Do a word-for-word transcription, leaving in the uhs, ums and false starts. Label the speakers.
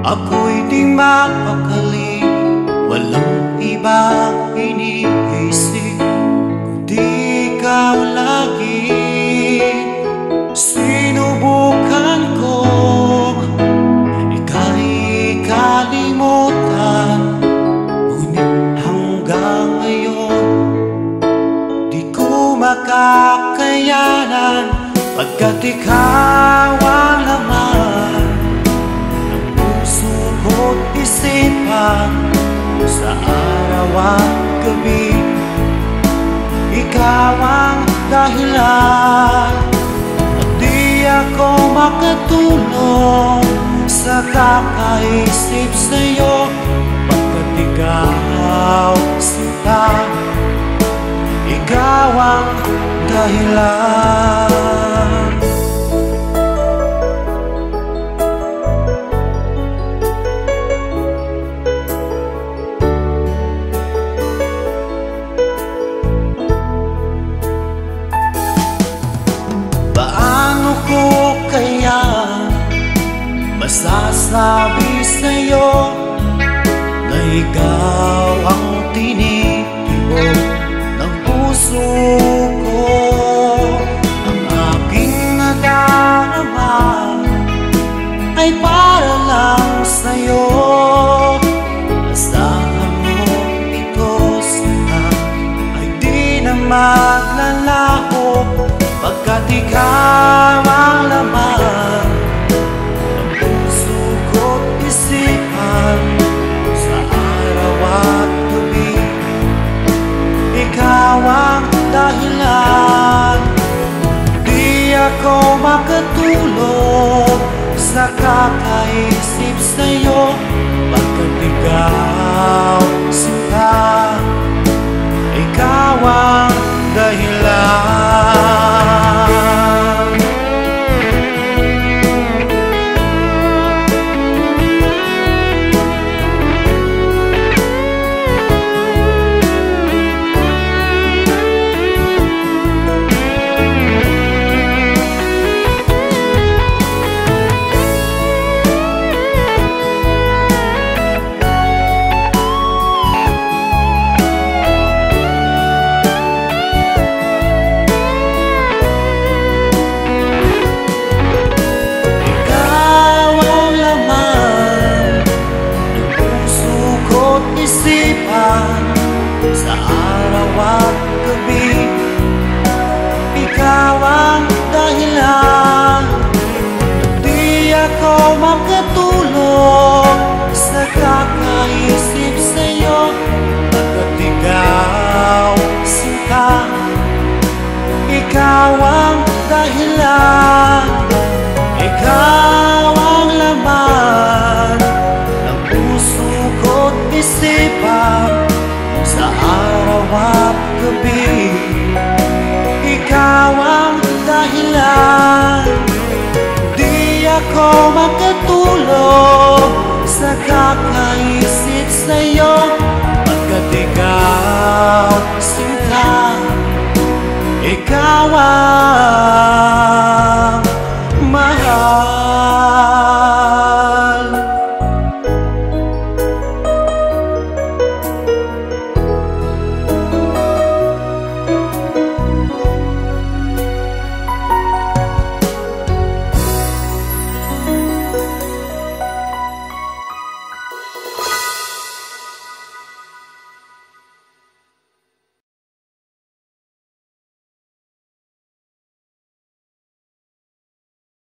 Speaker 1: Ako'y di mapakali, walang ibang iniisip kundi ikaw lagi. Sinubukan ko ika'y kalimutan, ngunit hanggang ngayon di ko makakayanan, pagkat ikaw ang laman ng puso ko't isipan sa araw at gabi. Ikaw ang dahilan at di ako makatulog sa kakaisip sa'yo, pagkat ikaw sinta, ikaw ang dahilan. Paano ko kaya masasabi sa'yo na ikaw ang tinitibok ng puso ko? Ang aking nadarama ay para lang sa'yo. Asahan mo ito sana ay di na maglalaho, pagkat ikaw ang laman ng puso ko't isipan sa araw at gabi. Ikaw ang dahilan, di ako makatulog sa kakaisip sa'yo, pagkat ikaw sinta, ikaw ang dahilan. Sa araw at gabi, ikaw ang dahilan, di ako makatulog sa kakaisip sa'yo, pagkat ikaw sinta, ikaw ang dahilan, ikaw ang laman ng puso ko't isipan sa araw at gabi. Ikaw ang dahilan, di ako makatulog sa kakaisip sa'yo, pagkat ikaw sinta, ikaw ang